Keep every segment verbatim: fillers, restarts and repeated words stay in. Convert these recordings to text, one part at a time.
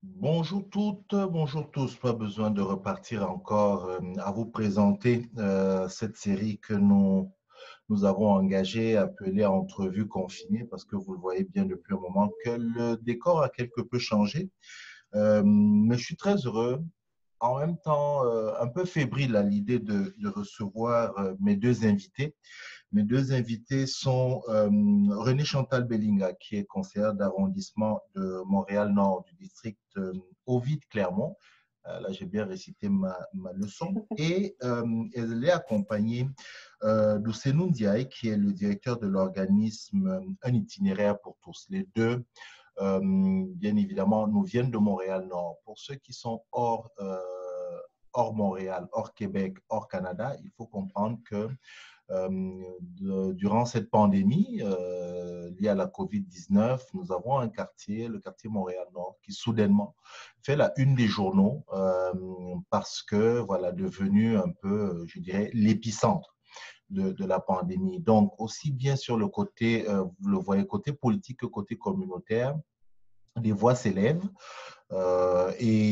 Bonjour toutes, bonjour tous. Pas besoin de repartir encore euh, à vous présenter euh, cette série que nous, nous avons engagée, appelée Entrevue confinée, parce que vous le voyez bien depuis un moment que le décor a quelque peu changé. Euh, mais je suis très heureux, en même temps euh, un peu fébrile à l'idée de, de recevoir euh, mes deux invités. Mes deux invités sont euh, René Chantal Bellinga, qui est conseillère d'arrondissement de Montréal-Nord du district euh, Ovid-Clermont. Euh, là, j'ai bien récité ma, ma leçon. Et euh, elle est accompagnée euh, d'Ousseinou Ndiaye, qui est le directeur de l'organisme Un itinéraire pour tous. Les deux, euh, bien évidemment, nous viennent de Montréal-Nord. Pour ceux qui sont hors, euh, hors Montréal, hors Québec, hors Canada, il faut comprendre que euh, de, durant cette pandémie euh, liée à la covid dix-neuf, nous avons un quartier, le quartier Montréal-Nord, qui soudainement fait la une des journaux euh, parce que, voilà, devenu un peu, je dirais, l'épicentre de, de la pandémie. Donc, aussi bien sur le côté, euh, vous le voyez, côté politique que côté communautaire, des voix s'élèvent euh,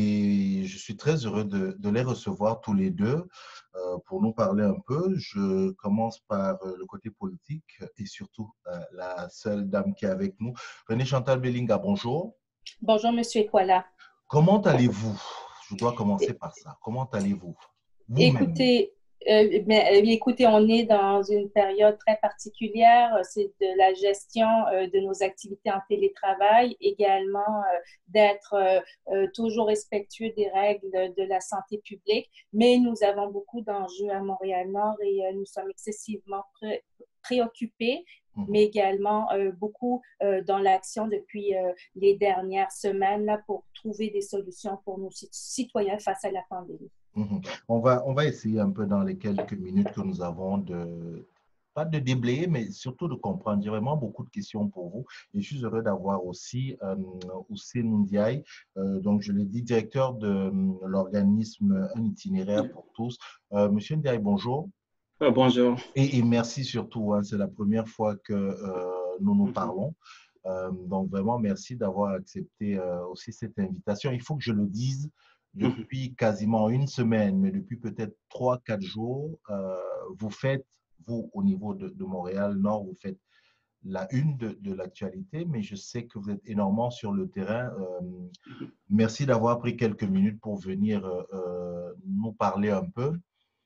et je suis très heureux de, de les recevoir tous les deux euh, pour nous parler un peu. Je commence par euh, le côté politique et surtout euh, la seule dame qui est avec nous. René Chantal Bellinga, bonjour. Bonjour, Monsieur Ekwala. Comment allez-vous? Je dois commencer par ça. Comment allez-vous? Vous-même. Écoutez, euh, mais, euh, écoutez, on est dans une période très particulière. C'est de la gestion euh, de nos activités en télétravail, également euh, d'être euh, euh, toujours respectueux des règles de la santé publique. Mais nous avons beaucoup d'enjeux à Montréal-Nord et euh, nous sommes excessivement pré préoccupés, mais Mhm. également euh, beaucoup euh, dans l'action depuis euh, les dernières semaines là, pour trouver des solutions pour nos citoyens face à la pandémie. Mhm. On va, on va essayer un peu dans les quelques minutes que nous avons de, pas de déblayer, mais surtout de comprendre. J'ai vraiment beaucoup de questions pour vous. Et je suis heureux d'avoir aussi euh, Ousseinou Ndiaye, euh, donc je l'ai dit, directeur de euh, l'organisme Un itinéraire pour tous. Euh, Monsieur Ndiaye, bonjour. Euh, bonjour. Et, et merci surtout, hein, c'est la première fois que euh, nous nous Mhm. parlons. Euh, donc vraiment, merci d'avoir accepté euh, aussi cette invitation. Il faut que je le dise, Mhm. depuis quasiment une semaine, mais depuis peut-être trois, quatre jours, euh, vous faites, vous, au niveau de, de Montréal Nord, vous faites la une de, de l'actualité, mais je sais que vous êtes énormément sur le terrain. Euh, Mhm. merci d'avoir pris quelques minutes pour venir euh, euh, nous parler un peu.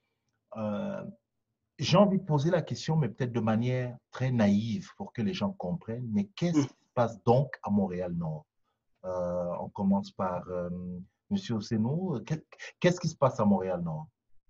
Euh, j'ai envie de poser la question, mais peut-être de manière très naïve pour que les gens comprennent. Mais qu'est-ce Mhm. qui se passe donc à Montréal-Nord? Euh, on commence par euh, Monsieur Oseno. Qu'est-ce qui se passe à Montréal-Nord?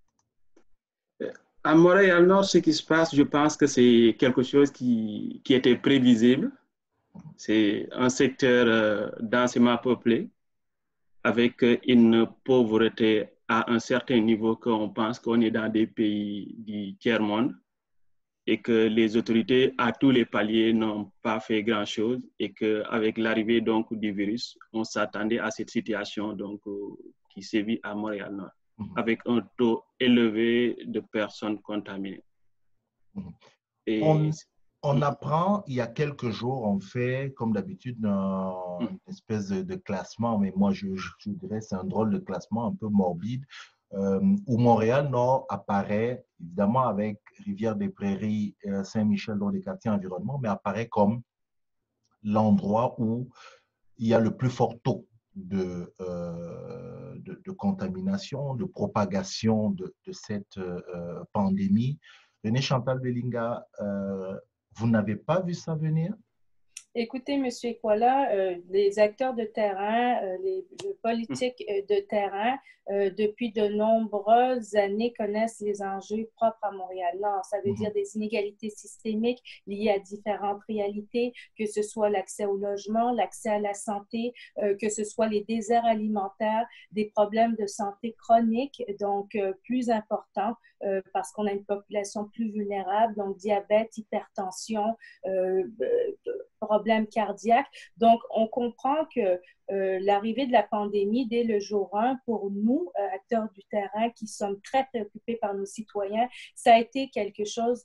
À Montréal-Nord, ce qui se passe, je pense que c'est quelque chose qui, qui était prévisible. C'est un secteur euh, densément peuplé, avec euh, une pauvreté à un certain niveau qu'on pense qu'on est dans des pays du tiers-monde et que les autorités à tous les paliers n'ont pas fait grand-chose et qu'avec l'arrivée donc du virus, on s'attendait à cette situation donc, euh, qui sévit à Montréal-Nord, Mhm, avec un taux élevé de personnes contaminées. mhm. Et, On, on apprend, il y a quelques jours, on fait, comme d'habitude, un- mm, une espèce de, de classement, mais moi, je, je, je dirais c'est un drôle de classement un peu morbide, euh, où Montréal-Nord apparaît, évidemment, avec Rivière-des-Prairies, euh, Saint-Michel, dans les quartiers environnement, mais apparaît comme l'endroit où il y a le plus fort taux de, euh, de, de contamination, de propagation de, de cette euh, pandémie. René Chantal Bellinga, euh, vous n'avez pas vu ça venir? Écoutez, Monsieur Ekwala, euh, les acteurs de terrain, euh, les, les mm, politiques euh, de terrain, euh, depuis de nombreuses années, connaissent les enjeux propres à Montréal-Nord. Ça veut dire Mhm, des inégalités systémiques liées à différentes réalités, que ce soit l'accès au logement, l'accès à la santé, euh, que ce soit les déserts alimentaires, des problèmes de santé chroniques, donc euh, plus importants euh, parce qu'on a une population plus vulnérable, donc diabète, hypertension, euh, problèmes cardiaques. Donc, on comprend que euh, l'arrivée de la pandémie dès le jour un, pour nous, euh, acteurs du terrain qui sommes très préoccupés par nos citoyens, ça a été quelque chose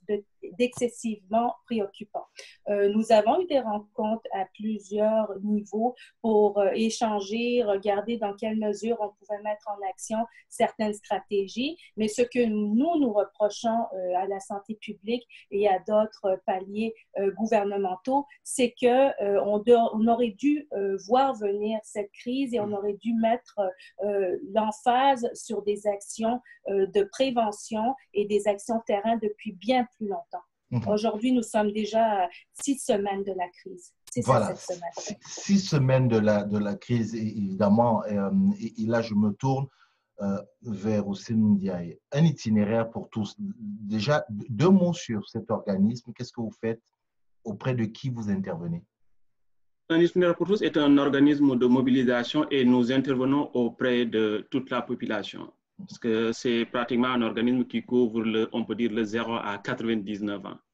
d'excessivement préoccupant. Euh, nous avons eu des rencontres à plusieurs niveaux pour euh, échanger, regarder dans quelle mesure on pouvait mettre en action certaines stratégies, mais ce que nous, nous reprochons euh, à la santé publique et à d'autres paliers euh, gouvernementaux, c'est qu'on euh, on aurait dû euh, voir venir cette crise et on aurait dû mettre euh, l'emphase sur des actions euh, de prévention et des actions terrain depuis bien plus longtemps. Mm-hmm. Aujourd'hui, nous sommes déjà à six semaines de la crise. Voilà, six, six semaines de la, de la crise, évidemment. Et, et, et là, je me tourne euh, vers Ousseynou Ndiaye. Un itinéraire pour tous. Déjà, deux mots sur cet organisme. Qu'est-ce que vous faites? Auprès de qui vous intervenez? Un itinéraire pour tous est un organisme de mobilisation et nous intervenons auprès de toute la population. Parce que c'est pratiquement un organisme qui couvre, le, on peut dire, le zéro à quatre-vingt-dix-neuf ans.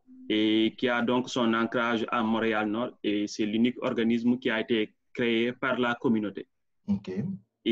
Et qui a donc son ancrage à Montréal-Nord. Et c'est l'unique organisme qui a été créé par la communauté. Okay.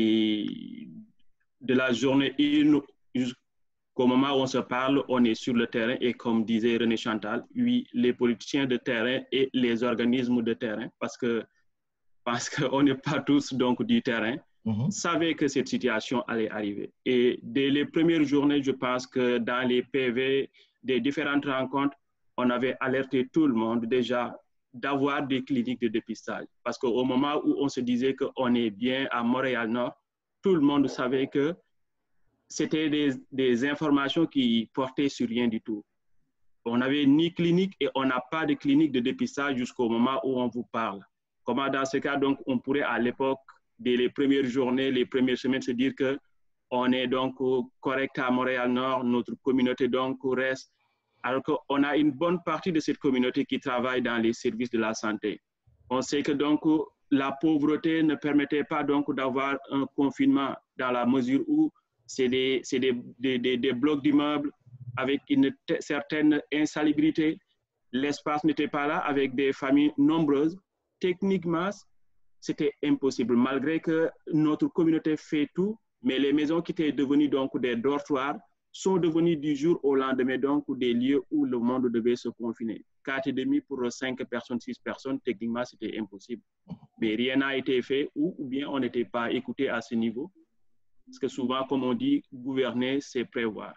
Et de la journée une jusqu'au moment où on se parle, on est sur le terrain. Et comme disait René Chantal, oui, les politiciens de terrain et les organismes de terrain, parce que parce qu'on n'est pas tous donc du terrain, mm-hmm. savaient que cette situation allait arriver. Et dès les premières journées, je pense que dans les P V des différentes rencontres, on avait alerté tout le monde déjà d'avoir des cliniques de dépistage. Parce qu'au moment où on se disait qu'on est bien à Montréal-Nord, tout le monde savait que c'était des, des informations qui portaient sur rien du tout. On n'avait ni clinique et on n'a pas de clinique de dépistage jusqu'au moment où on vous parle. Comment dans ce cas, donc, on pourrait à l'époque, dès les premières journées, les premières semaines, se dire qu'on est donc correct à Montréal-Nord, notre communauté donc reste. Alors qu'on a une bonne partie de cette communauté qui travaille dans les services de la santé. On sait que donc la pauvreté ne permettait pas donc d'avoir un confinement dans la mesure où c'est des, c'est des, des, des, des blocs d'immeubles avec une certaine insalubrité. L'espace n'était pas là avec des familles nombreuses. Techniquement, c'était impossible, malgré que notre communauté fait tout, mais les maisons qui étaient devenues donc des dortoirs sont devenus du jour au lendemain donc des lieux où le monde devait se confiner. Quatre et demi pour cinq personnes, six personnes, techniquement c'était impossible. Mais rien n'a été fait ou, ou bien on n'était pas écouté à ce niveau. Parce que souvent, comme on dit, gouverner, c'est prévoir.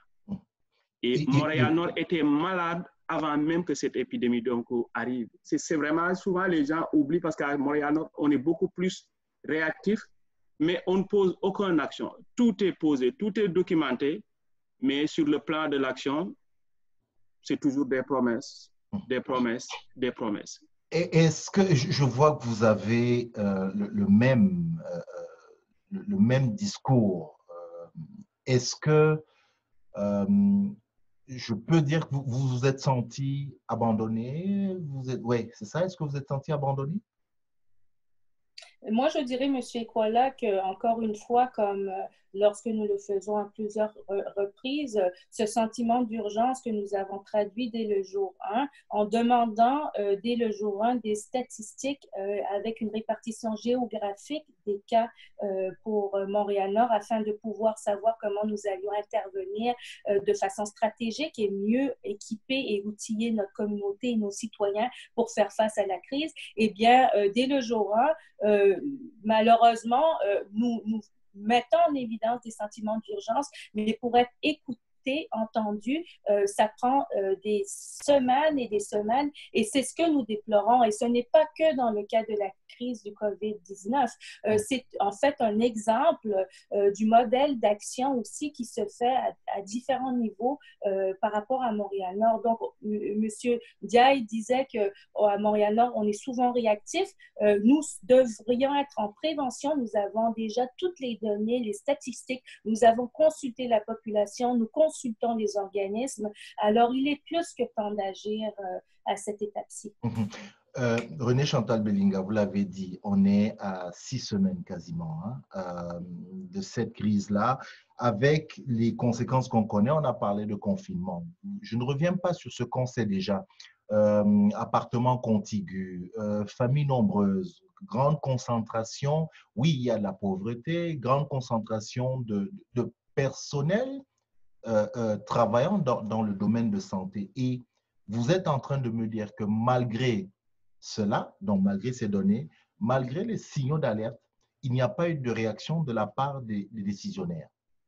Et Montréal-Nord était malade avant même que cette épidémie donc arrive. C'est vraiment, souvent les gens oublient parce qu'à Montréal-Nord, on est beaucoup plus réactif, mais on ne pose aucune action. Tout est posé, tout est documenté. Mais sur le plan de l'action, c'est toujours des promesses, des promesses, des promesses. Et est-ce que je vois que vous avez euh, le, le, même, euh, le, le même discours? Euh, est-ce que euh, je peux dire que vous vous, vous êtes senti abandonné? Vous êtes, oui, c'est ça. Est-ce que vous êtes senti abandonné? Moi, je dirais, M. Ekwala, que encore une fois, comme euh, lorsque nous le faisons à plusieurs euh, reprises, euh, ce sentiment d'urgence que nous avons traduit dès le jour un, en demandant euh, dès le jour un des statistiques euh, avec une répartition géographique des cas euh, pour Montréal-Nord afin de pouvoir savoir comment nous allions intervenir euh, de façon stratégique et mieux équiper et outiller notre communauté et nos citoyens pour faire face à la crise. Eh bien, euh, dès le jour un, euh, malheureusement, euh, nous, nous mettons en évidence des sentiments d'urgence, mais pour être écoutés, entendu, euh, ça prend euh, des semaines et des semaines et c'est ce que nous déplorons et ce n'est pas que dans le cas de la crise du COVID dix-neuf. Euh, c'est en fait un exemple euh, du modèle d'action aussi qui se fait à, à différents niveaux euh, par rapport à Montréal-Nord. Donc, M. Ndiaye disait qu'à Montréal-Nord, on est souvent réactif. Euh, nous devrions être en prévention. Nous avons déjà toutes les données, les statistiques. Nous avons consulté la population. Nous consultons les organismes. Alors, il est plus que temps d'agir euh, à cette étape-ci. Mm-hmm. Euh, René Chantal Belinga, vous l'avez dit, on est à six semaines quasiment hein, euh, de cette crise-là, avec les conséquences qu'on connaît. On a parlé de confinement. Je ne reviens pas sur ce qu'on sait déjà. Euh, appartements contigus, euh, familles nombreuses, grande concentration. Oui, il y a de la pauvreté, grande concentration de, de personnel euh, euh, travaillant dans, dans le domaine de santé. Et vous êtes en train de me dire que malgré cela, donc malgré ces données, malgré les signaux d'alerte, il n'y a pas eu de réaction de la part des, des décisionnaires.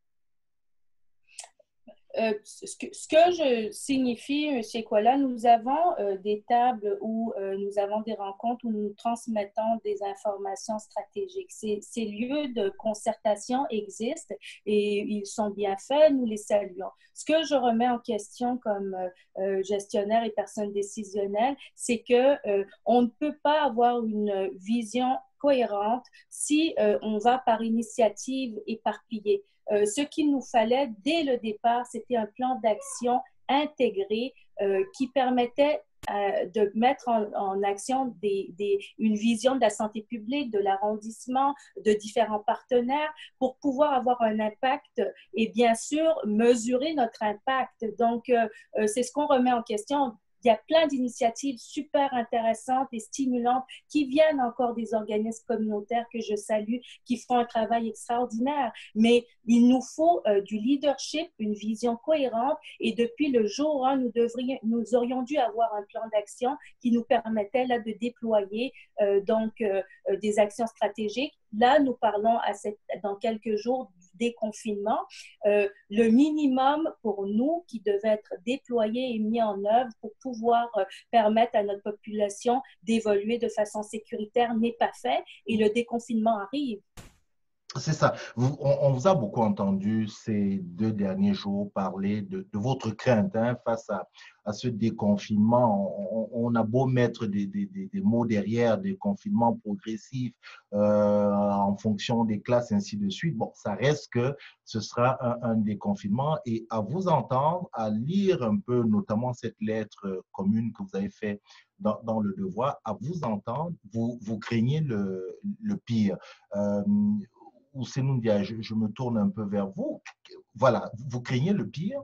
Euh, ce, que, ce que je signifie, M. Koala, nous avons euh, des tables où euh, nous avons des rencontres où nous transmettons des informations stratégiques. Ces, ces lieux de concertation existent et ils sont bien faits, nous les saluons. Ce que je remets en question comme euh, gestionnaire et personne décisionnelle, c'est qu'on euh, ne peut pas avoir une vision cohérente si euh, on va par initiative éparpillée. Euh, ce qu'il nous fallait dès le départ, c'était un plan d'action intégré euh, qui permettait euh, de mettre en, en action des, des, une vision de la santé publique, de l'arrondissement, de différents partenaires pour pouvoir avoir un impact et bien sûr mesurer notre impact. Donc, euh, c'est ce qu'on remet en question. Il y a plein d'initiatives super intéressantes et stimulantes qui viennent encore des organismes communautaires que je salue, qui font un travail extraordinaire. Mais il nous faut euh, du leadership, une vision cohérente. Et depuis le jour un, nous, devrions, nous aurions dû avoir un plan d'action qui nous permettait là, de déployer euh, donc, euh, des actions stratégiques. Là, nous parlons à cette, dans quelques jours du déconfinement. Euh, le minimum pour nous qui devait être déployé et mis en œuvre pour pouvoir euh, permettre à notre population d'évoluer de façon sécuritaire n'est pas fait et le déconfinement arrive. C'est ça. Vous, on, on vous a beaucoup entendu ces deux derniers jours parler de, de votre crainte hein, face à, à ce déconfinement. On, on a beau mettre des, des, des mots derrière, des confinements progressifs euh, en fonction des classes, ainsi de suite. Bon, ça reste que ce sera un, un déconfinement. Et à vous entendre, à lire un peu, notamment cette lettre commune que vous avez faite dans, dans Le Devoir, à vous entendre, vous, vous craignez le, le pire. Euh, Ousseynou Ndiaye, je, je me tourne un peu vers vous. Voilà, vous craignez le pire?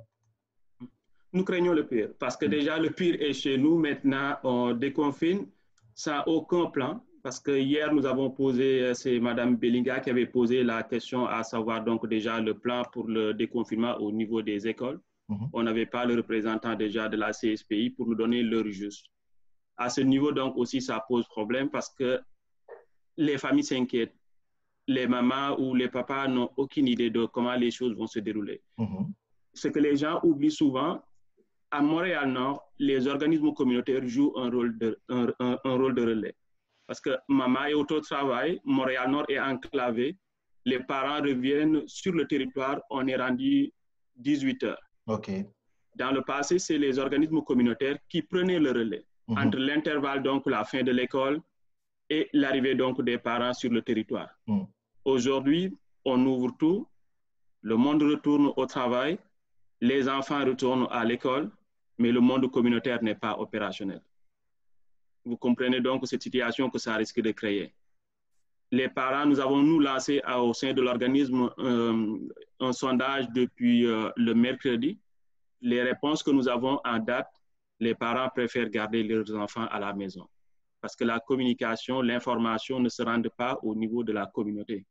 Nous craignons le pire parce que déjà le pire est chez nous. Maintenant, on déconfine sans aucun plan. Parce que hier, nous avons posé, c'est Mme Bellinga qui avait posé la question à savoir donc déjà le plan pour le déconfinement au niveau des écoles. Mm-hmm. On n'avait pas le représentant déjà de la C S P I pour nous donner l'heure juste. À ce niveau, donc aussi, ça pose problème parce que les familles s'inquiètent. Les mamans ou les papas n'ont aucune idée de comment les choses vont se dérouler. Mm-hmm. Ce que les gens oublient souvent, à Montréal-Nord, les organismes communautaires jouent un rôle de, un, un, un rôle de relais. Parce que maman est au travail, Montréal-Nord est enclavé, les parents reviennent sur le territoire, on est rendu dix-huit heures. Okay. Dans le passé, c'est les organismes communautaires qui prenaient le relais mm-hmm. entre l'intervalle, donc la fin de l'école, et l'arrivée donc des parents sur le territoire. Mm. Aujourd'hui, on ouvre tout, le monde retourne au travail, les enfants retournent à l'école, mais le monde communautaire n'est pas opérationnel. Vous comprenez donc cette situation que ça risque de créer. Les parents, nous avons nous lancé à, au sein de l'organisme euh, un sondage depuis euh, le mercredi. Les réponses que nous avons en date, les parents préfèrent garder leurs enfants à la maison. Parce que la communication, l'information ne se rendent pas au niveau de la communauté.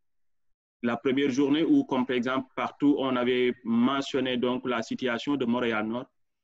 La première journée où, comme par exemple, partout, on avait mentionné donc la situation de Montréal-Nord,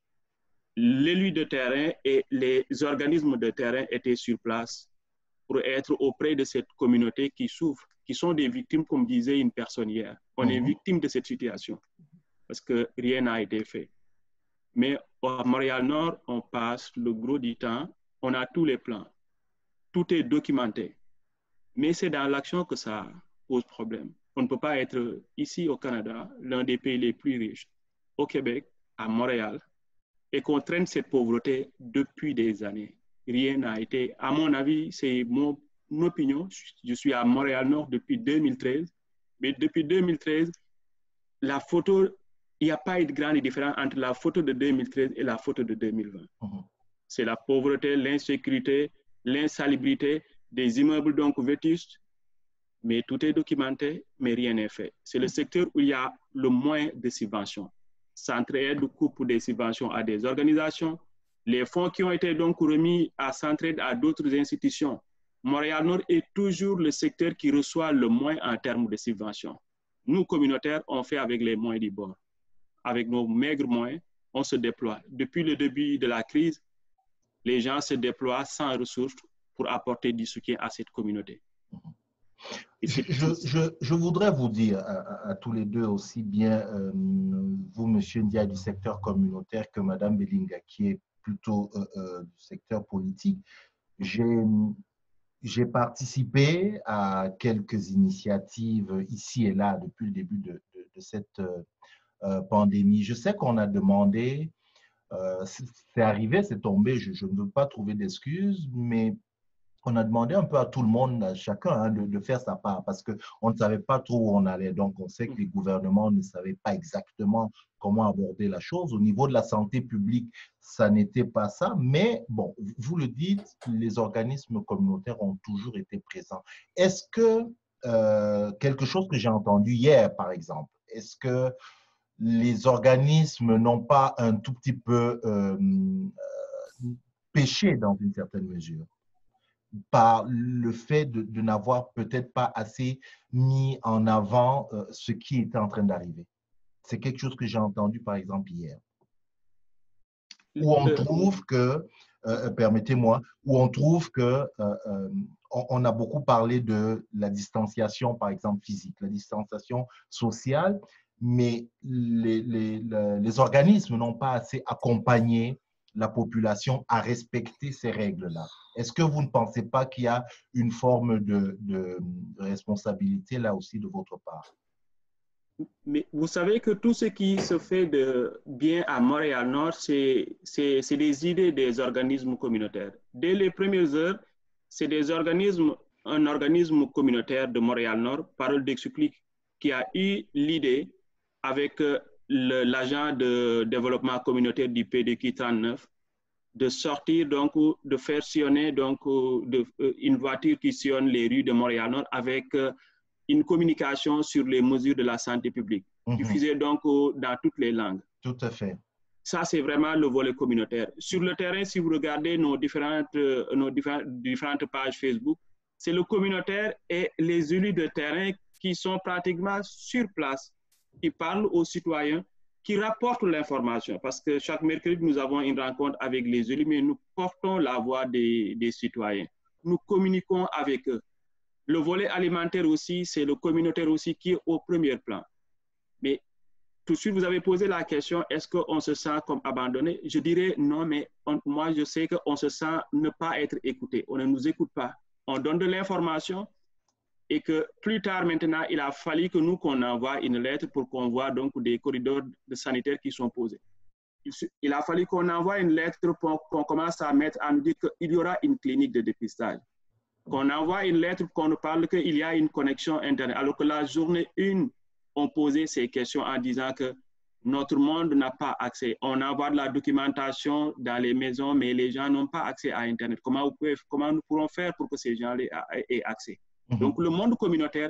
l'élu de terrain et les organismes de terrain étaient sur place pour être auprès de cette communauté qui souffre, qui sont des victimes, comme disait une personne hier. On mmh. est victime de cette situation parce que rien n'a été fait. Mais à Montréal-Nord, on passe le gros du temps. On a tous les plans. Tout est documenté. Mais c'est dans l'action que ça pose problème. On ne peut pas être ici au Canada, l'un des pays les plus riches, au Québec, à Montréal, et qu'on traîne cette pauvreté depuis des années. Rien n'a été, à mon avis, c'est mon opinion. Je suis à Montréal-Nord depuis deux mille treize. Mais depuis deux mille treize, la photo, il n'y a pas eu de grande différence entre la photo de deux mille treize et la photo de deux mille vingt. Uh-huh. C'est la pauvreté, l'insécurité, l'insalubrité, des immeubles donc vétustes, mais tout est documenté, mais rien n'est fait. C'est le secteur où il y a le moins de subventions. Centraide coupe des subventions à des organisations. Les fonds qui ont été donc remis à Centraide à d'autres institutions. Montréal-Nord est toujours le secteur qui reçoit le moins en termes de subventions. Nous, communautaires, on fait avec les moyens du bord. Avec nos maigres moyens, on se déploie. Depuis le début de la crise, les gens se déploient sans ressources pour apporter du soutien à cette communauté. Je, je, je, je voudrais vous dire à, à, à tous les deux, aussi bien euh, vous, Monsieur Ndia, du secteur communautaire, que Madame Belinga, qui est plutôt euh, euh, du secteur politique. J'ai participé à quelques initiatives ici et là depuis le début de, de, de cette euh, pandémie. Je sais qu'on a demandé, euh, c'est arrivé, c'est tombé, je, je ne veux pas trouver d'excuses, mais on a demandé un peu à tout le monde, à chacun, hein, de, de faire sa part parce qu'on ne savait pas trop où on allait. Donc, on sait que les gouvernements ne savaient pas exactement comment aborder la chose. Au niveau de la santé publique, ça n'était pas ça. Mais bon, vous le dites, les organismes communautaires ont toujours été présents. Est-ce que euh, quelque chose que j'ai entendu hier, par exemple, est-ce que les organismes n'ont pas un tout petit peu euh, péché dans une certaine mesure par le fait de, de n'avoir peut-être pas assez mis en avant euh, ce qui était en train d'arriver. C'est quelque chose que j'ai entendu, par exemple, hier. Où on trouve que, euh, permettez-moi, où on trouve que euh, euh, on, on a beaucoup parlé de la distanciation, par exemple, physique, la distanciation sociale, mais les, les, les, les organismes n'ont pas assez accompagné la population à respecter ces règles-là. Est-ce que vous ne pensez pas qu'il y a une forme de, de responsabilité là aussi de votre part? Mais vous savez que tout ce qui se fait de bien à Montréal-Nord, c'est des idées des organismes communautaires. Dès les premières heures, c'est des organismes, un organisme communautaire de Montréal-Nord, Parole d'Explique, qui a eu l'idée avec l'agent de développement communautaire du P D Q trente-neuf de sortir, donc, de faire sillonner donc, de, une voiture qui sillonne les rues de Montréal-Nord avec une communication sur les mesures de la santé publique, mm-hmm. diffusée donc dans toutes les langues. Tout à fait. Ça, c'est vraiment le volet communautaire. Sur le terrain, si vous regardez nos différentes, nos différentes pages Facebook, c'est le communautaire et les élus de terrain qui sont pratiquement sur place, qui parlent aux citoyens, qui rapportent l'information. Parce que chaque mercredi, nous avons une rencontre avec les élus, mais nous portons la voix des, des citoyens. Nous communiquons avec eux. Le volet alimentaire aussi, c'est le communautaire aussi qui est au premier plan. Mais tout de suite, vous avez posé la question, est-ce qu'on se sent comme abandonné? Je dirais non, mais on, moi, je sais qu'on se sent ne pas être écouté. On ne nous écoute pas. On donne de l'information et que plus tard, maintenant, il a fallu que nous, qu'on envoie une lettre pour qu'on voit donc des corridors de sanitaires qui sont posés. Il, il a fallu qu'on envoie une lettre pour qu'on commence à mettre, à nous dire qu'il y aura une clinique de dépistage. Qu'on envoie une lettre, qu'on nous parle qu'il y a une connexion Internet, alors que la journée une, on posait ces questions en disant que notre monde n'a pas accès. On envoie de la documentation dans les maisons, mais les gens n'ont pas accès à Internet. Comment, vous pouvez, comment nous pourrons faire pour que ces gens aient accès? Mm-hmm. Donc, le monde communautaire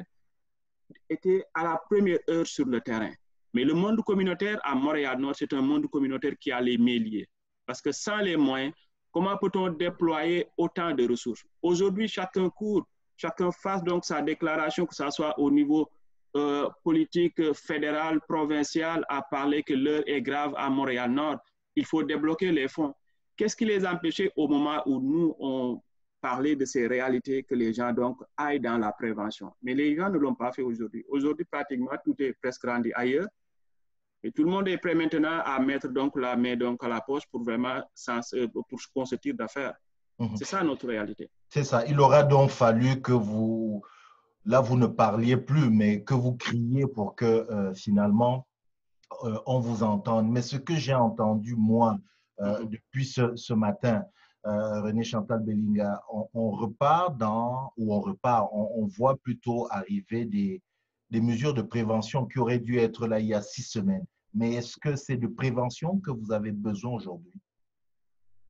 était à la première heure sur le terrain. Mais le monde communautaire à Montréal-Nord, c'est un monde communautaire qui a les mains liées. Parce que sans les moyens, comment peut-on déployer autant de ressources? Aujourd'hui, chacun court, chacun fasse donc sa déclaration, que ce soit au niveau euh, politique, fédéral, provincial, à parler que l'heure est grave à Montréal-Nord. Il faut débloquer les fonds. Qu'est-ce qui les empêchait au moment où nous, on parlait de ces réalités, que les gens donc aillent dans la prévention? Mais les gens ne l'ont pas fait aujourd'hui. Aujourd'hui, pratiquement, tout est presque rendu ailleurs. Et tout le monde est prêt maintenant à mettre donc la main donc à la poche pour vraiment pour qu'on se tire d'affaire. Mm-hmm. C'est ça notre réalité. C'est ça. Il aura donc fallu que vous, là vous ne parliez plus, mais que vous criez pour que euh, finalement euh, on vous entende. Mais ce que j'ai entendu moi euh, mm-hmm. depuis ce, ce matin, euh, René Chantal Belinga, on, on repart dans, ou on repart, on, on voit plutôt arriver des, des mesures de prévention qui auraient dû être là il y a six semaines. Mais est-ce que c'est de prévention que vous avez besoin aujourd'hui?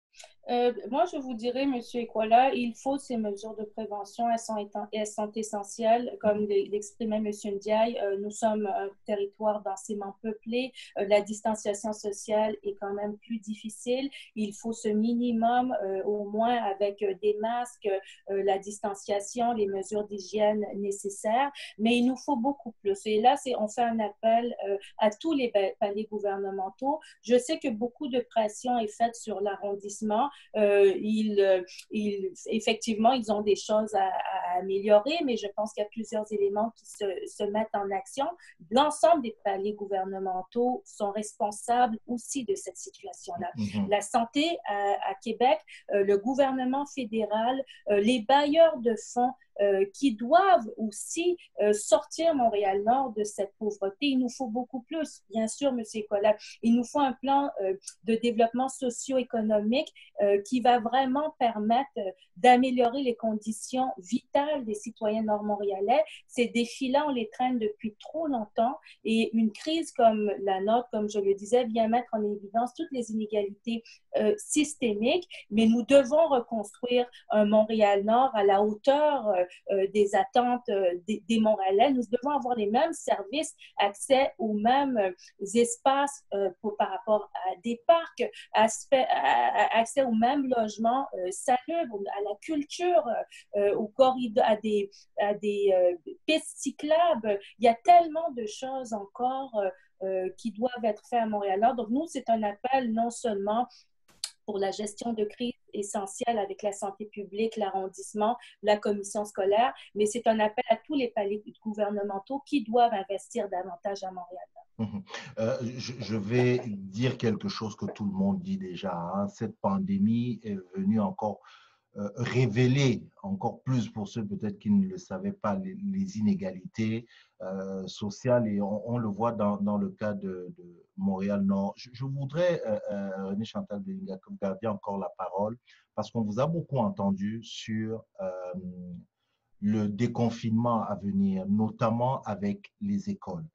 Euh, moi, je vous dirais, Monsieur Ekwala, il faut ces mesures de prévention. Elles sont, elles sont essentielles. Comme l'exprimait Monsieur Ndiaye, euh, nous sommes un territoire densément peuplé. Euh, la distanciation sociale est quand même plus difficile. Il faut ce minimum, euh, au moins avec des masques, euh, la distanciation, les mesures d'hygiène nécessaires. Mais il nous faut beaucoup plus. Et là, c'est, on fait un appel euh, à tous les paliers gouvernementaux. Je sais que beaucoup de pression est faite sur l'arrondissement. Euh, ils, ils, effectivement, ils ont des choses à, à améliorer, mais je pense qu'il y a plusieurs éléments qui se, se mettent en action. L'ensemble des paliers gouvernementaux sont responsables aussi de cette situation-là. Mm-hmm. La santé à, à Québec, euh, le gouvernement fédéral, euh, les bailleurs de fonds Euh, qui doivent aussi euh, sortir Montréal-Nord de cette pauvreté. Il nous faut beaucoup plus, bien sûr, M. Ekwala. Il nous faut un plan euh, de développement socio-économique euh, qui va vraiment permettre euh, d'améliorer les conditions vitales des citoyens nord-montréalais. Ces défis-là, on les traîne depuis trop longtemps et une crise comme la nôtre, comme je le disais, vient mettre en évidence toutes les inégalités euh, systémiques, mais nous devons reconstruire un Montréal-Nord à la hauteur euh, Euh, des attentes euh, des, des Montréalais. Nous devons avoir les mêmes services, accès aux mêmes euh, espaces euh, pour, par rapport à des parcs, aspect, à, à, accès aux mêmes logements euh, salubres, à la culture, euh, aux corridors, à des, à des euh, pistes cyclables. Il y a tellement de choses encore euh, euh, qui doivent être faites à Montréal. Donc, nous, c'est un appel non seulement pour la gestion de crise essentielle avec la santé publique, l'arrondissement, la commission scolaire, mais c'est un appel à tous les paliers gouvernementaux qui doivent investir davantage à Montréal. Mmh. Euh, je, je vais dire quelque chose que tout le monde dit déjà. Hein. Cette pandémie est venue encore euh, révéler, encore plus pour ceux peut-être qui ne le savaient pas, les, les inégalités euh, sociales. Et on, on le voit dans, dans le cas de, de Montréal-Nord. Je, je voudrais, euh, euh, René Chantal Belinga, que vous gardiez encore la parole, parce qu'on vous a beaucoup entendu sur euh, le déconfinement à venir, notamment avec les écoles.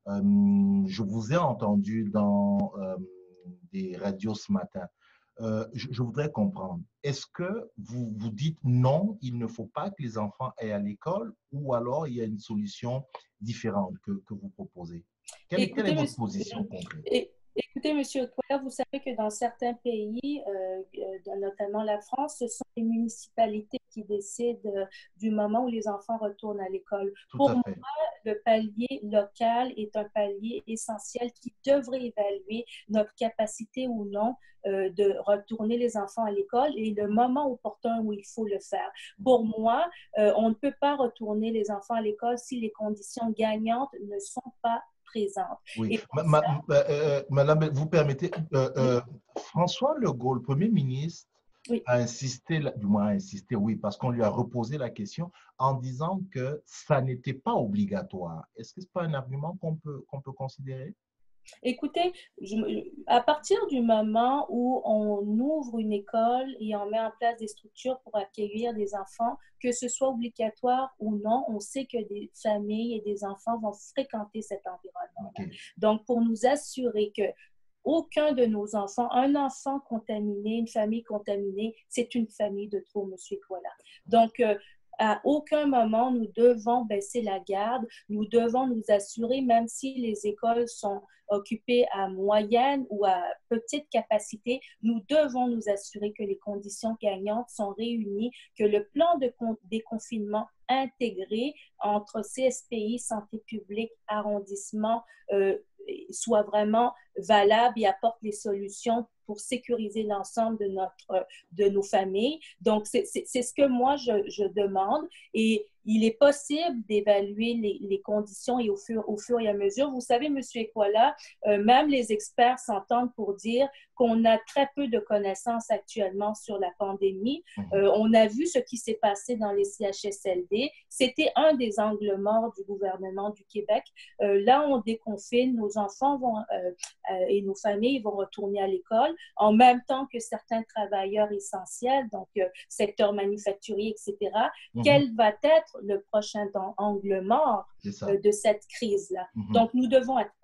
Euh, je vous ai entendu dans euh, des radios ce matin. Euh, je, je voudrais comprendre, est-ce que vous vous dites non, il ne faut pas que les enfants aillent à l'école, ou alors il y a une solution différente que, que vous proposez? Quelle, Écoutez, quelle est votre position concrète? Et... Écoutez, M. Ekwala, vous savez que dans certains pays, euh, notamment la France, ce sont les municipalités qui décident euh, du moment où les enfants retournent à l'école. Pour moi, le palier local est un palier essentiel qui devrait évaluer notre capacité ou non euh, de retourner les enfants à l'école et le moment opportun où il faut le faire. Pour moi, euh, on ne peut pas retourner les enfants à l'école si les conditions gagnantes ne sont pas présente. Oui, ma, ma, euh, madame, vous permettez, euh, euh, François Legault, le Premier ministre, oui. a insisté, du moins a insisté, oui, parce qu'on lui a reposé la question en disant que ça n'était pas obligatoire. Est-ce que ce n'est pas un argument qu'on peut, qu'on peut considérer? Écoutez, je, à partir du moment où on ouvre une école et on met en place des structures pour accueillir des enfants, que ce soit obligatoire ou non, on sait que des familles et des enfants vont fréquenter cet environnement. Okay. Donc, pour nous assurer que aucun de nos enfants, un enfant contaminé, une famille contaminée, c'est une famille de trop, M. Ekwala. Donc, euh, à aucun moment, nous devons baisser la garde. Nous devons nous assurer, même si les écoles sont occupées à moyenne ou à petite capacité, nous devons nous assurer que les conditions gagnantes sont réunies, que le plan de déconfinement intégré entre C S P I, santé publique, arrondissement, euh, soit vraiment valable et apporte les solutions pour sécuriser l'ensemble de, notre, de nos familles. Donc, c'est ce que moi, je, je demande. Et il est possible d'évaluer les, les conditions et au fur, au fur et à mesure. Vous savez, M. Ekwala, euh, même les experts s'entendent pour dire qu'on a très peu de connaissances actuellement sur la pandémie. Euh, on a vu ce qui s'est passé dans les C H S L D. C'était un des angles morts du gouvernement du Québec. Euh, là, on déconfine, nos enfants vont, euh, euh, et nos familles vont retourner à l'école en même temps que certains travailleurs essentiels, donc euh, secteur manufacturier, et cetera. Mm-hmm. Quel va être le prochain angle mort euh, de cette crise-là? Mm-hmm. Donc, nous devons être prêts.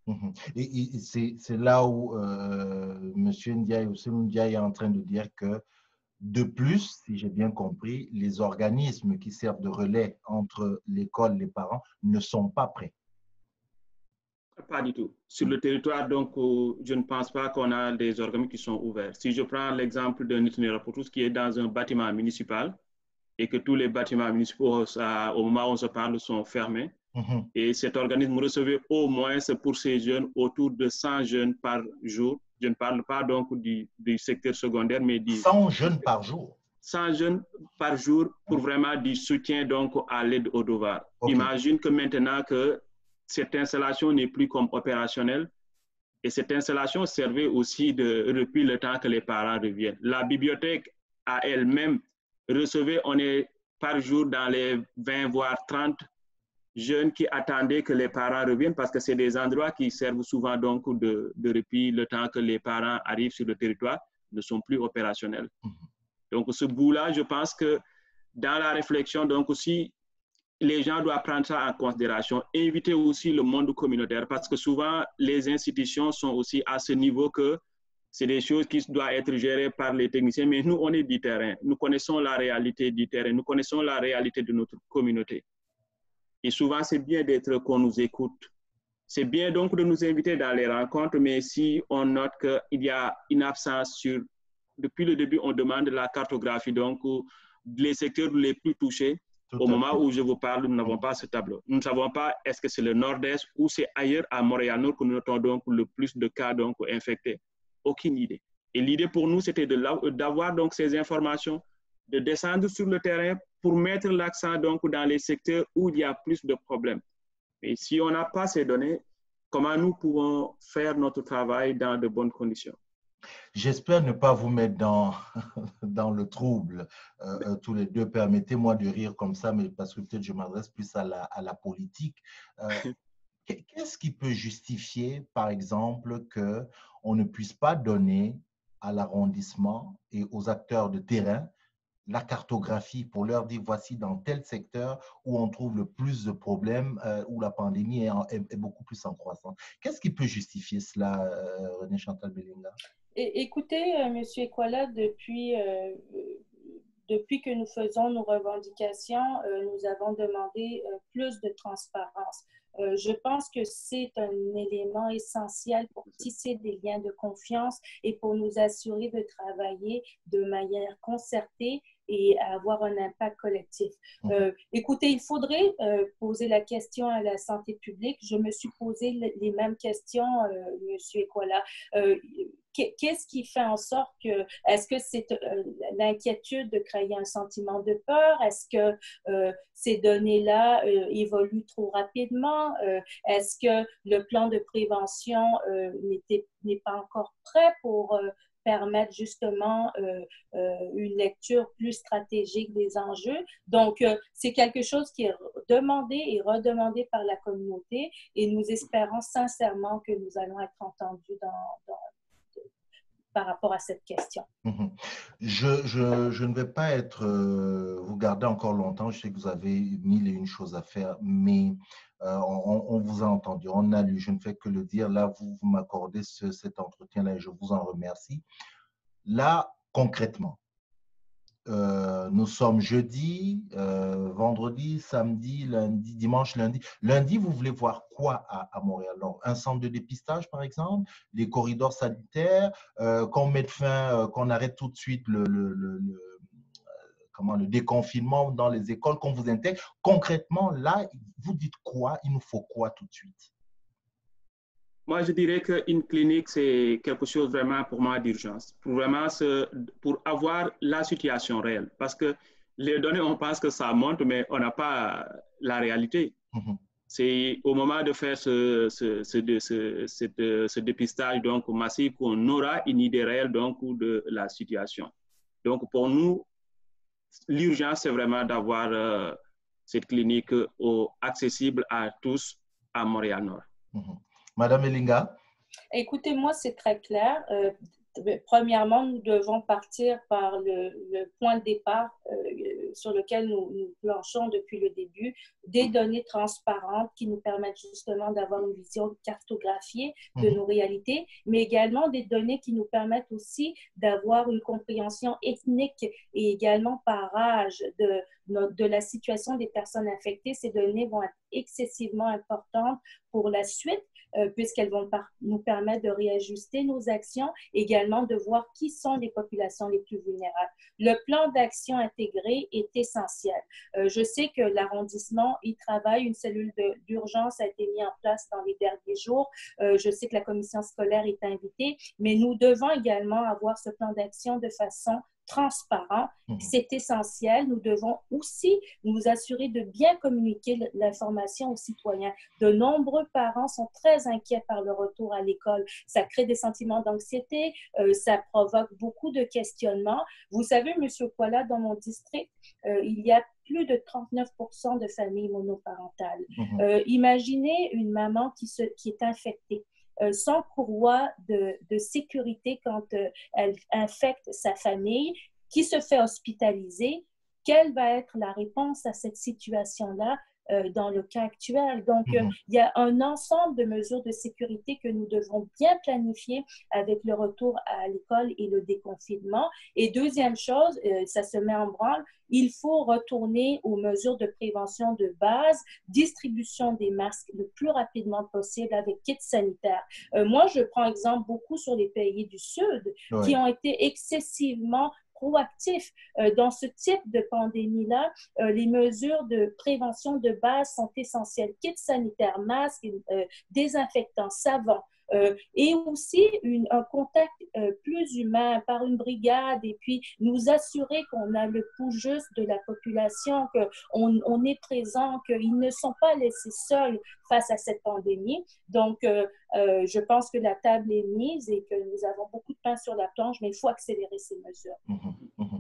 Mhm. Et, et c'est là où euh, M. Ndiaye, Ousseynou Ndiaye est en train de dire que, de plus, si j'ai bien compris, les organismes qui servent de relais entre l'école et les parents ne sont pas prêts. Pas du tout. Sur le territoire, donc, euh, je ne pense pas qu'on a des organismes qui sont ouverts. Si je prends l'exemple d'un itinéraire pour tous qui est dans un bâtiment municipal et que tous les bâtiments municipaux, ça, au moment où on se parle, sont fermés, mm-hmm. et cet organisme recevait au moins pour ces jeunes autour de cent jeunes par jour. Je ne parle pas donc du, du secteur secondaire, mais du... cent jeunes par jour? cent jeunes par jour pour vraiment du soutien donc à l'aide aux devoirs. Okay. Imagine que maintenant que cette installation n'est plus comme opérationnelle et cette installation servait aussi de depuis le temps que les parents reviennent. La bibliothèque à elle-même recevait, on est par jour dans les vingt voire trente jeunes qui attendaient que les parents reviennent parce que c'est des endroits qui servent souvent donc de, de répit le temps que les parents arrivent sur le territoire, ne sont plus opérationnels. Mm-hmm. Donc, ce bout-là, je pense que dans la réflexion, donc aussi, les gens doivent prendre ça en considération, inviter aussi le monde communautaire parce que souvent, les institutions sont aussi à ce niveau que c'est des choses qui doivent être gérées par les techniciens, mais nous, on est du terrain. Nous connaissons la réalité du terrain, nous connaissons la réalité de notre communauté. Et souvent, c'est bien d'être qu'on nous écoute. C'est bien donc de nous inviter dans les rencontres, mais si on note qu'il y a une absence sur... Depuis le début, on demande la cartographie, donc les secteurs les plus touchés. Tout Au moment fait. Où je vous parle, nous n'avons pas ce tableau. Nous ne savons pas est-ce que c'est le nord-est ou c'est ailleurs à Montréal-Nord que nous notons donc le plus de cas donc infectés. Aucune idée. Et l'idée pour nous, c'était d'avoir donc ces informations, de descendre sur le terrain pour mettre l'accent donc dans les secteurs où il y a plus de problèmes. Et si on n'a pas ces données, comment nous pouvons faire notre travail dans de bonnes conditions? J'espère ne pas vous mettre dans, dans le trouble, euh, tous les deux. Permettez-moi de rire comme ça, mais parce que peut-être je m'adresse plus à la, à la politique. Euh, Qu'est-ce qui peut justifier, par exemple, qu'on ne puisse pas donner à l'arrondissement et aux acteurs de terrain la cartographie pour leur dire voici dans tel secteur où on trouve le plus de problèmes, euh, où la pandémie est, en, est, est beaucoup plus en croissance. Qu'est-ce qui peut justifier cela, euh, René Chantal Belinga? Écoutez, euh, M. Ekwala, depuis, euh, depuis que nous faisons nos revendications, euh, nous avons demandé euh, plus de transparence. Euh, je pense que c'est un élément essentiel pour tisser des liens de confiance et pour nous assurer de travailler de manière concertée et avoir un impact collectif. Euh, écoutez, il faudrait euh, poser la question à la santé publique. Je me suis posé les mêmes questions, euh, M. Ekwala. Euh, Qu'est-ce qui fait en sorte que, est-ce que c'est euh, l'inquiétude de créer un sentiment de peur? Est-ce que euh, ces données-là euh, évoluent trop rapidement? Euh, est-ce que le plan de prévention euh, n'est pas encore prêt pour euh, permettre justement euh, euh, une lecture plus stratégique des enjeux? Donc, euh, c'est quelque chose qui est demandé et redemandé par la communauté et nous espérons sincèrement que nous allons être entendus dans, dans par rapport à cette question. Mm-hmm. Je, je, je ne vais pas être, euh, vous garder encore longtemps. Je sais que vous avez mille et une choses à faire, mais euh, on, on vous a entendu, on a lu. Je ne fais que le dire. Là, vous, vous m'accordez ce, cet entretien-là et je vous en remercie. Là, concrètement, Euh, nous sommes jeudi, euh, vendredi, samedi, lundi, dimanche, lundi. Lundi, vous voulez voir quoi à, à Montréal? Alors, un centre de dépistage, par exemple, les corridors sanitaires, euh, qu'on mette fin, euh, qu'on arrête tout de suite le, le, le, le, comment, le déconfinement dans les écoles, qu'on vous intègre. Concrètement, là, vous dites quoi? Il nous faut quoi tout de suite? Moi, je dirais qu'une clinique, c'est quelque chose vraiment pour moi d'urgence, pour vraiment se, pour avoir la situation réelle. Parce que les données, on pense que ça monte, mais on n'a pas la réalité. Mm-hmm. C'est au moment de faire ce, ce, ce, ce, ce, ce dépistage donc, massif qu'on aura une idée réelle donc, de la situation. Donc, pour nous, l'urgence, c'est vraiment d'avoir euh, cette clinique au, accessible à tous à Montréal-Nord. Mm-hmm. Madame Belinga? Écoutez, moi, c'est très clair. Euh, premièrement, nous devons partir par le, le point de départ. Euh, sur lequel nous, nous planchons depuis le début, des données transparentes qui nous permettent justement d'avoir une vision cartographiée de nos réalités, mais également des données qui nous permettent aussi d'avoir une compréhension ethnique et également par âge de, de la situation des personnes infectées. Ces données vont être excessivement importantes pour la suite, euh, puisqu'elles vont par, nous permettre de réajuster nos actions, également de voir qui sont les populations les plus vulnérables. Le plan d'action intégré est essentiel. Euh, je sais que l'arrondissement y travaille, une cellule d'urgence a été mise en place dans les derniers jours. Euh, je sais que la commission scolaire est invitée, mais nous devons également avoir ce plan d'action de façon transparent. C'est essentiel. Nous devons aussi nous assurer de bien communiquer l'information aux citoyens. De nombreux parents sont très inquiets par le retour à l'école. Ça crée des sentiments d'anxiété, euh, ça provoque beaucoup de questionnements. Vous savez, M. Kuala, dans mon district, euh, il y a plus de trente-neuf pour cent de familles monoparentales. Mm-hmm. euh, imaginez une maman qui, se, qui est infectée. Euh, sans courroie de, de sécurité quand euh, elle infecte sa famille, qui se fait hospitaliser, quelle va être la réponse à cette situation-là euh, dans le cas actuel? Donc, euh, mm-hmm. il y a un ensemble de mesures de sécurité que nous devons bien planifier avec le retour à l'école et le déconfinement. Et deuxième chose, euh, ça se met en branle, il faut retourner aux mesures de prévention de base, distribution des masques le plus rapidement possible avec kits sanitaires. Euh, moi, je prends exemple beaucoup sur les pays du Sud oui. qui ont été excessivement proactifs euh, dans ce type de pandémie-là. Euh, les mesures de prévention de base sont essentielles. Kits sanitaires, masques, euh, désinfectants, savons. Euh, et aussi une, un contact euh, plus humain par une brigade et puis nous assurer qu'on a le pouls juste de la population, qu'on on est présent, qu'ils ne sont pas laissés seuls face à cette pandémie. Donc, euh, euh, je pense que la table est mise et que nous avons beaucoup de pain sur la planche, mais il faut accélérer ces mesures. Mmh, mmh.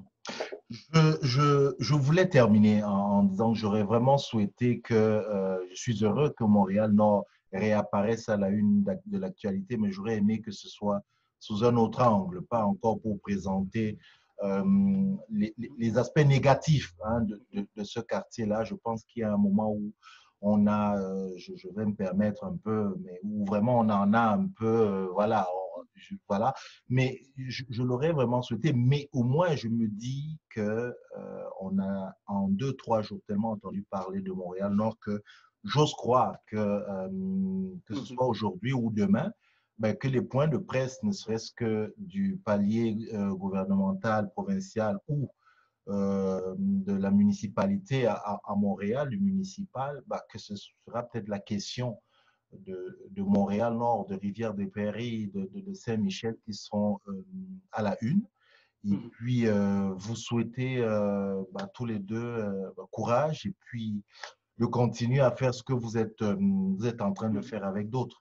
Je, je, je voulais terminer en, en disant que j'aurais vraiment souhaité que, euh, je suis heureux que Montréal-Nord réapparaisse à la une de l'actualité, mais j'aurais aimé que ce soit sous un autre angle, pas encore pour présenter euh, les, les aspects négatifs hein, de, de, de ce quartier-là. Je pense qu'il y a un moment où on a, euh, je, je vais me permettre un peu, mais où vraiment on en a un peu, euh, voilà, on, je, voilà. Mais je, je l'aurais vraiment souhaité, mais au moins je me dis que euh, on a en deux, trois jours tellement entendu parler de Montréal-Nord que j'ose croire que, euh, que ce soit aujourd'hui ou demain, ben, que les points de presse, ne serait-ce que du palier euh, gouvernemental, provincial ou euh, de la municipalité à, à Montréal, du municipal, ben, que ce sera peut-être la question de, de Montréal-Nord, de Rivière-des-Prairies, de, de, de Saint-Michel qui seront euh, à la une. Et mmh. puis, euh, vous souhaitez euh, ben, tous les deux euh, ben, courage et puis de continuer à faire ce que vous êtes, vous êtes en train de faire avec d'autres.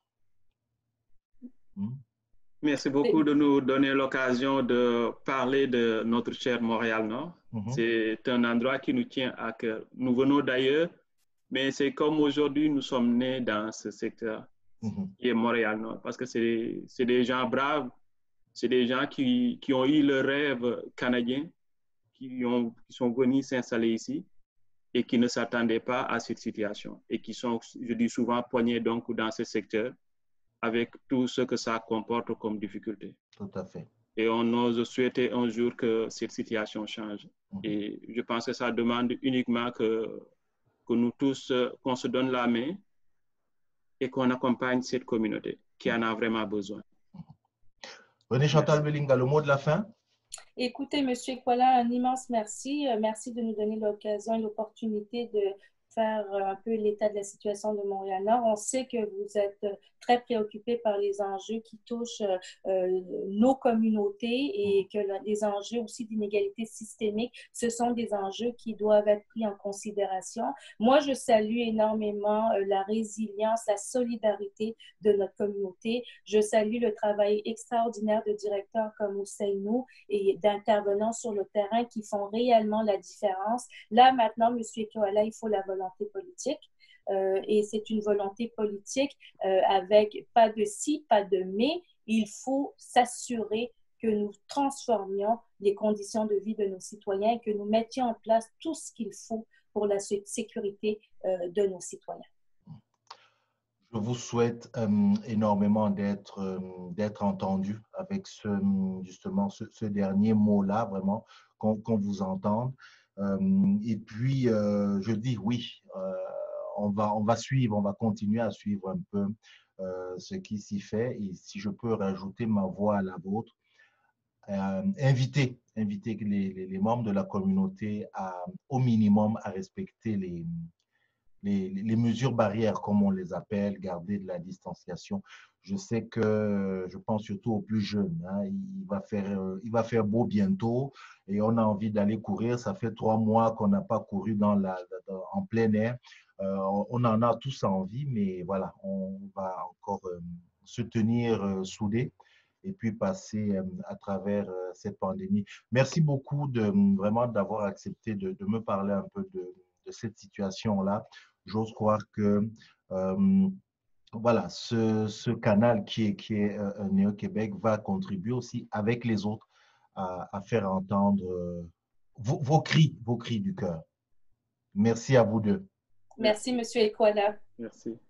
Mmh. Merci beaucoup de nous donner l'occasion de parler de notre cher Montréal-Nord. Mmh. C'est un endroit qui nous tient à cœur. Nous venons d'ailleurs, mais c'est comme aujourd'hui, nous sommes nés dans ce secteur mmh. qui est Montréal-Nord, parce que c'est des gens braves, c'est des gens qui, qui ont eu le rêve canadien, qui, ont, qui sont venus s'installer ici et qui ne s'attendaient pas à cette situation et qui sont, je dis souvent, poignés donc dans ce secteur avec tout ce que ça comporte comme difficulté. Tout à fait. Et on ose souhaiter un jour que cette situation change. Mm-hmm. Et je pense que ça demande uniquement que, que nous tous, qu'on se donne la main et qu'on accompagne cette communauté qui en a vraiment besoin. René Chantal Belinga, le mot de la fin? Écoutez, M. Kuala, un immense merci. Merci de nous donner l'occasion et l'opportunité de faire un peu l'état de la situation de Montréal-Nord. On sait que vous êtes très préoccupés par les enjeux qui touchent euh, nos communautés et que les enjeux aussi d'inégalité systémique, ce sont des enjeux qui doivent être pris en considération. Moi, je salue énormément la résilience, la solidarité de notre communauté. Je salue le travail extraordinaire de directeurs comme Ousseynou et d'intervenants sur le terrain qui font réellement la différence. Là, maintenant, M. Kuala, il faut la volonté politique euh, et c'est une volonté politique euh, avec pas de si, pas de mais. Il faut s'assurer que nous transformions les conditions de vie de nos citoyens et que nous mettions en place tout ce qu'il faut pour la sécurité euh, de nos citoyens. Je vous souhaite euh, énormément d'être euh, d'être entendu avec ce, justement ce, ce dernier mot-là, vraiment, qu'on qu'on vous entende. Euh, et puis, euh, je dis oui, euh, on va, on va suivre, on va continuer à suivre un peu euh, ce qui s'y fait. Et si je peux rajouter ma voix à la vôtre, euh, inviter, inviter les, les, les membres de la communauté à, au minimum à respecter les Les, les, mesures barrières, comme on les appelle, garder de la distanciation. Je sais que, je pense surtout aux plus jeunes, hein, il, va faire, il va faire beau bientôt et on a envie d'aller courir. Ça fait trois mois qu'on n'a pas couru dans la, dans, en plein air. Euh, on en a tous envie, mais voilà, on va encore euh, se tenir euh, soudés et puis passer euh, à travers euh, cette pandémie. Merci beaucoup de, vraiment d'avoir accepté de, de me parler un peu de, de cette situation-là. J'ose croire que euh, voilà, ce, ce canal qui est, qui est euh, Néo-Québec va contribuer aussi avec les autres à, à faire entendre euh, vos, vos cris, vos cris du cœur. Merci à vous deux. Merci, Monsieur Ekwala. Merci.